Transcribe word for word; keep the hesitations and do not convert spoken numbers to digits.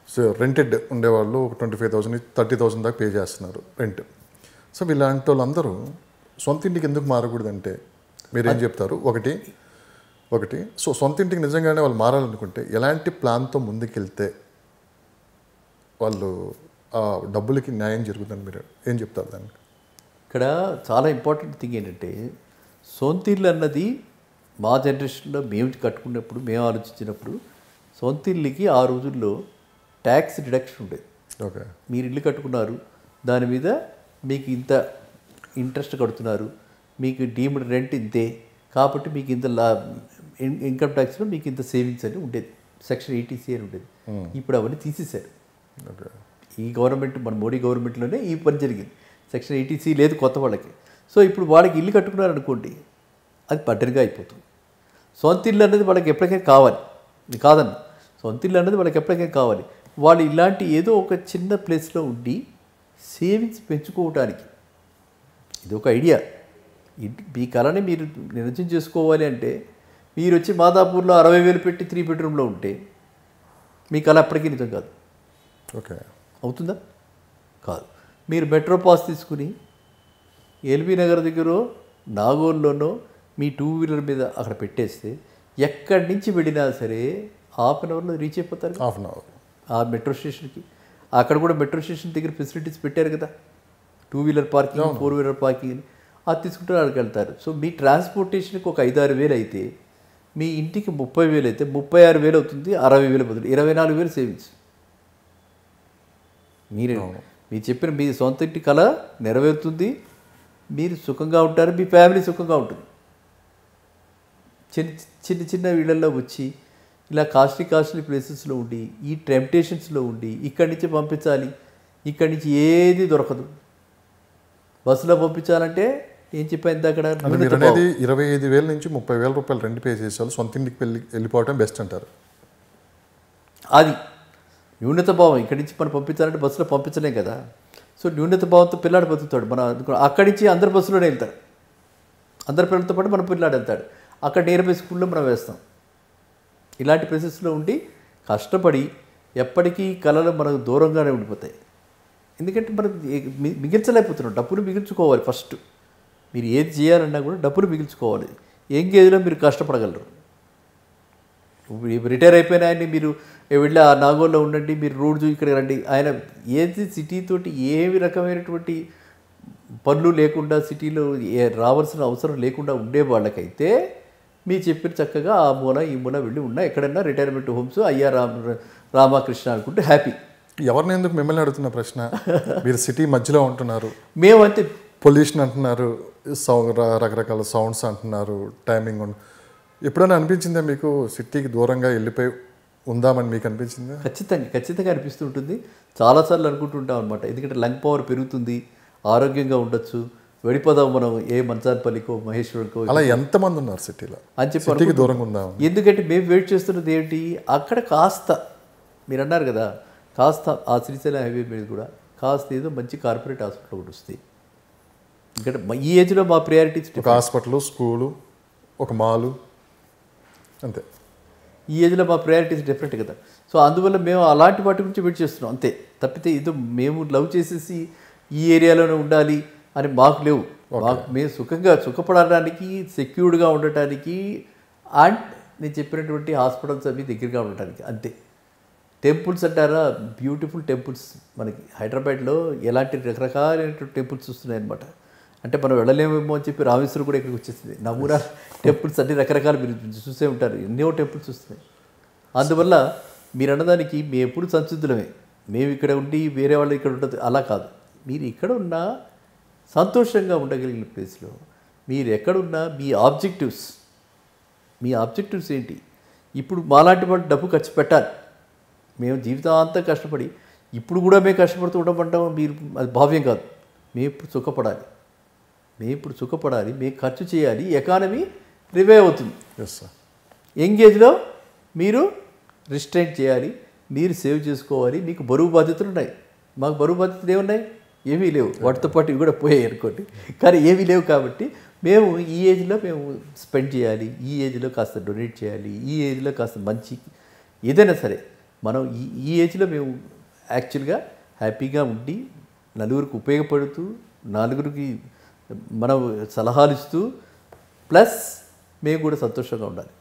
So rented ఉండేవాళ్ళు ఒక twenty five thousand thirty thousand దాకా పే చేస్తున్నారు రెంట్. సో వీళ్ళంటి వాళ్ళందరూ సొంత ఇంటికి ఎందుకు మారకూడదంటే మీరేం చెప్తారు? ఒకటి ఒకటి సో సొంత ఇంటికి నిజంగానే వాళ్ళు మారాలనుకుంటే ఎలాంటి ప్లాన్తో ముందుకెళ్తే వాళ్ళు ఆ డబ్బులకి న్యాయం జరుగుతుందని మీరు ఏం చెప్తారు దానికి? ఇక్కడ చాలా ఇంపార్టెంట్ థింగ్ ఏంటంటే సొంత ఇల్లు అన్నది మా జనరేషన్లో మేము కట్టుకున్నప్పుడు మేము ఆలోచించినప్పుడు సొంత ఇల్లుకి ఆ రోజుల్లో ట్యాక్స్ డిడక్షన్ ఉండేది. ఓకే, మీరు ఇల్లు కట్టుకున్నారు, దాని మీద మీకు ఇంత ఇంట్రెస్ట్ కడుతున్నారు, మీకు డీమ్డ్ రెంట్ ఇంతే, కాబట్టి మీకు ఇంత లా ఇన్కమ్ ట్యాక్స్లో మీకు ఇంత సేవింగ్స్ అని ఉండేది, సెక్షన్ ఎయిటీసీ అని ఉండేది. ఇప్పుడు అవన్నీ తీసేశారు. ఈ గవర్నమెంట్ మన మోడీ గవర్నమెంట్లోనే ఈ పని జరిగింది. సెక్షన్ ఎయిటీసీ లేదు కొత్త వాళ్ళకి. సో ఇప్పుడు వాళ్ళకి ఇల్లు కట్టుకున్నారు అనుకోండి, అది బడ్డరిగా అయిపోతుంది. సొంత ఇల్లు అనేది వాళ్ళకి ఎప్పటికైనా కావాలి, ఇది కాదన్న సొంత ఇల్లు అనేది వాళ్ళకి ఎప్పటికైనా కావాలి. వాళ్ళు ఇలాంటి ఏదో ఒక చిన్న ప్లేస్లో ఉండి సేవింగ్స్ పెంచుకోవటానికి ఇది ఒక ఐడియా. మీ కళని మీరు నిజం చేసుకోవాలి అంటే మీరు వచ్చి మాదాపూర్లో అరవై వేలు పెట్టి త్రీ బెడ్రూమ్లో ఉంటే మీ కళ అప్పటికీ నిజం కాదు. ఓకే, అవుతుందా? కాదు. మీరు మెట్రో పాస్ తీసుకుని ఎల్బీ నగర్ దగ్గర నాగోల్లోనో మీ టూ వీలర్ మీద అక్కడ పెట్టేస్తే ఎక్కడి నుంచి వెళ్ళినా సరే హాఫ్ అన్ అవర్లో రీచ్ అయిపోతారు. హాఫ్ అన్ అవర్ ఆ మెట్రో స్టేషన్కి. అక్కడ కూడా మెట్రో స్టేషన్ దగ్గర ఫెసిలిటీస్ పెట్టారు కదా, two wheeler parking, four wheeler parking, అది తీసుకుంటారు, అక్కడికి వెళ్తారు. సో మీ ట్రాన్స్పోర్టేషన్కి ఒక ఐదు ఆరు వేలు అయితే మీ ఇంటికి ముప్పై వేలు అయితే ముప్పై ఆరు వేలు అవుతుంది. అరవై వేలు బదులు ఇరవై నాలుగు వేలు సేవింగ్స్. మీరు మీరు చెప్పిన మీ సొంత ఇంటి కళ నెరవేరుతుంది, మీరు సుఖంగా ఉంటారు, మీ ఫ్యామిలీ సుఖంగా ఉంటుంది. చిన్న చిన్న చిన్న వీళ్ళల్లో వచ్చి ఇలా కాస్ట్లీ కాస్ట్లీ ప్లేసెస్లో ఉండి ఈ టెంప్టేషన్స్లో ఉండి ఇక్కడి నుంచి పంపించాలి, ఇక్కడి నుంచి ఏది దొరకదు. బస్సులో పంపించాలంటే ఏం చెప్పాను అక్కడ అనేది ఇరవై ఐదు వేల నుంచి ముప్పై వేల రూపాయలు రెంట్ పే చేసేవాళ్ళు సొంత ఇంటికి వెళ్ళి వెళ్ళిపోవటం బెస్ట్ అంటారు. అది న్యూనత భావం. ఇక్కడి నుంచి మనం పంపించాలంటే బస్సులో పంపించలేం కదా. సో న్యూనత భావంతో పిల్లాడు బతుకుతాడు. మనం అక్కడి నుంచి అందరు బస్సులోనే వెళ్తారు, అందరి పిల్లలతో పాటు మన పిల్లాడు వెళ్తాడు. అక్కడ నియర్ బై స్కూల్లో మనం వేస్తాం. ఇలాంటి ప్లేసెస్లో ఉండి కష్టపడి ఎప్పటికీ కళలు మనకు దూరంగానే ఉండిపోతాయి. ఎందుకంటే మనం మిగిల్చలేకపోతున్నాం. డబ్బులు మిగిల్చుకోవాలి ఫస్ట్. మీరు ఏది చేయాలన్నా కూడా డబ్బులు మిగిల్చుకోవాలి. యంగ్ ఏజ్లో మీరు కష్టపడగలరు. రిటైర్ అయిపోయిన ఆయన్ని మీరు వెళ్ళి ఆ నాగోల్లో ఉండండి, మీరు రోజు ఇక్కడ రండి, ఆయన ఏది సిటీతోటి ఏమి రకమైనటువంటి పనులు లేకుండా సిటీలో ఏ రావాల్సిన అవసరం లేకుండా ఉండే వాళ్ళకైతే మీ చెప్పిన చక్కగా ఆ మూల ఈ మూల వెళ్ళి ఉన్నా ఎక్కడన్నా రిటైర్మెంట్ హోమ్స్ అయ్యా రామ రామకృష్ణ అనుకుంటే హ్యాపీ. ఎవరిని ఎందుకు మిమ్మల్ని అడుగుతున్న ప్రశ్న, మీరు సిటీ మధ్యలో ఉంటున్నారు, మేమంతే పొల్యూషన్ అంటున్నారు, సౌ రకరకాల సౌండ్స్ అంటున్నారు, టైమింగ్. ఎప్పుడైనా అనిపించిందా మీకు సిటీకి దూరంగా వెళ్ళిపోయి ఉందామని మీకు అనిపించిందా? ఖచ్చితంగా ఖచ్చితంగా అనిపిస్తుంటుంది. చాలాసార్లు అనుకుంటుంటాం అనమాట. ఎందుకంటే లంగ్ పవర్ పెరుగుతుంది, ఆరోగ్యంగా ఉండొచ్చు, వెళ్ళిపోదాం మనం ఏ మంచాన్పల్లికో మహేశ్వరుడికో. అలా ఎంతమంది ఉన్నారు సిటీలో అని చెప్పి సిటీకి దూరంగా ఉందాం. ఎందుకంటే మేము వెయిట్ చేస్తున్నది ఏంటి, అక్కడ కాస్త మీరు అన్నారు కదా, కాస్త ఆ శ్రీశైలం హైవే మీద కూడా కాస్త ఏదో మంచి కార్పొరేట్ హాస్పిటల్ ఒకటి వస్తాయి. ఎందుకంటే ఈ ఏజ్లో మా ప్రయారిటీస్ ఒక హాస్పిటల్, స్కూలు, ఒక మాలు, అంతే. ఈ ఏజ్లో మా ప్రయారిటీస్ డిఫరెంట్ కదా. సో అందువల్ల మేము అలాంటి వాటి గురించి వెయిట్ చేస్తున్నాం అంతే. తప్పితే ఇది మేము లవ్ చేసేసి ఈ ఏరియాలోనే ఉండాలి అని మాకు లేవు. మాకు మేము సుఖంగా సుఖపడడానికి, సెక్యూర్డ్గా ఉండటానికి, అండ్ నేను చెప్పినటువంటి హాస్పిటల్స్ అవి దగ్గరగా ఉండటానికి అంతే. టెంపుల్స్ అంటారా, బ్యూటిఫుల్ టెంపుల్స్ మనకి హైదరాబాద్లో ఎలాంటి రకరకాలైనటువంటి టెంపుల్స్ వస్తున్నాయి అనమాట. అంటే మనం వెళ్ళలేమేమో అని చెప్పి రామేశ్వరం కూడా ఇక్కడికి వచ్చేసింది. నమూనా టెంపుల్స్ అన్ని రకరకాల మీరు చూసే ఉంటారు, ఎన్నో టెంపుల్స్ వస్తున్నాయి. అందువల్ల మీరు అన్నదానికి మేము ఎప్పుడు సంసిద్ధులమే. మేము ఇక్కడ ఉండి వేరే వాళ్ళు ఇక్కడ ఉండదు అలా కాదు. మీరు ఇక్కడ ఉన్నా సంతోషంగా ఉండగలిగిన ప్లేస్లో మీరు ఎక్కడున్నా మీ ఆబ్జెక్టివ్స్ మీ ఆబ్జెక్టివ్స్ ఏంటి? ఇప్పుడు మాలాంటి వాళ్ళు డబ్బు ఖర్చు పెట్టాలి. మేము జీవితాంతం కష్టపడి ఇప్పుడు కూడా మేము కష్టపడుతూ ఉండమంటాం, మీరు అది భావ్యం కాదు. మేము ఇప్పుడు సుఖపడాలి, మేము ఇప్పుడు సుఖపడాలి, మేము ఖర్చు చేయాలి, ఎకానమీ రివైవ్ అవుతుంది. Yes sir. ఎంగేజ్లో మీరు రిస్ట్రైన్ చేయాలి, మీరు సేవ్ చేసుకోవాలి. మీకు బరువు బాధ్యతలు ఉన్నాయి, మాకు బరువు బాధ్యతలు ఏమున్నాయి? ఏమీ లేవు. వాటితో పాటు ఇవి కూడా పోయాయి అనుకోండి. కానీ ఏమీ లేవు కాబట్టి మేము ఈ ఏజ్లో మేము స్పెండ్ చేయాలి, ఈ ఏజ్లో కాస్త డొనేట్ చేయాలి, ఈ ఏజ్లో కాస్త మంచి ఏదైనా సరే మనం ఈ ఈ ఏజ్లో మేము యాక్చువల్గా హ్యాపీగా ఉండి నలుగురికి ఉపయోగపడుతూ నలుగురికి మనం సలహాలు ఇస్తూ ప్లస్ మేము కూడా సంతోషంగా ఉండాలి.